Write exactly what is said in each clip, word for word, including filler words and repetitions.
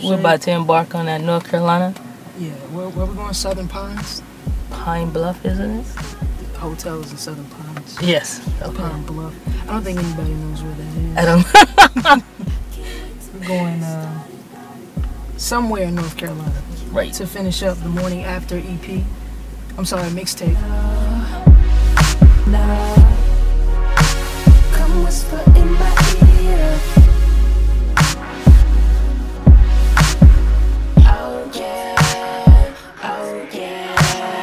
We're about to embark on that North Carolina. Yeah, where, where we going? Southern Pines? Pine Bluff, isn't it? The hotel is in Southern Pines. Yes. Okay. Pine Bluff. I don't think anybody knows where that is. I don't. We're going uh, somewhere in North Carolina. Right. To finish up the morning after E P. I'm sorry, mixtape. Come whisper in my ear. Oh yeah, oh yeah.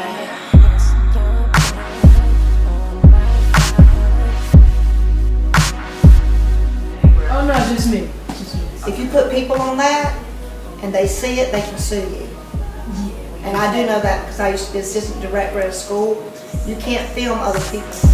Oh no, just me. Just me. If you put people on that and they see it, they can sue you. Yeah. And I do know that because I used to be assistant director at a school. You can't film other people.